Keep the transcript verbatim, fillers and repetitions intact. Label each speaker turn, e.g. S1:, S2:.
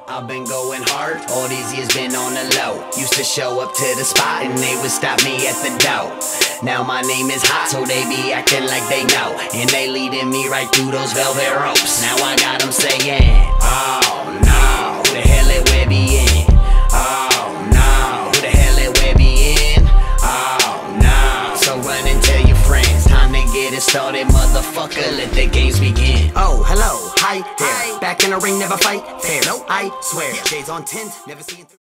S1: I've been going hard, all these years been on the low. Used to show up to the spot and they would stop me at the door. Now my name is hot, so they be acting like they know, and they leading me right through those velvet ropes. Now I got them saying, oh no, who the hell it we be in? Oh no, who the hell it we be in? Oh no. So run and tell your friends, time to get it started, motherfucker, let the games begin. Oh, hello, hi there, back in the ring, never fight fair. No, I swear, days on ten, never seen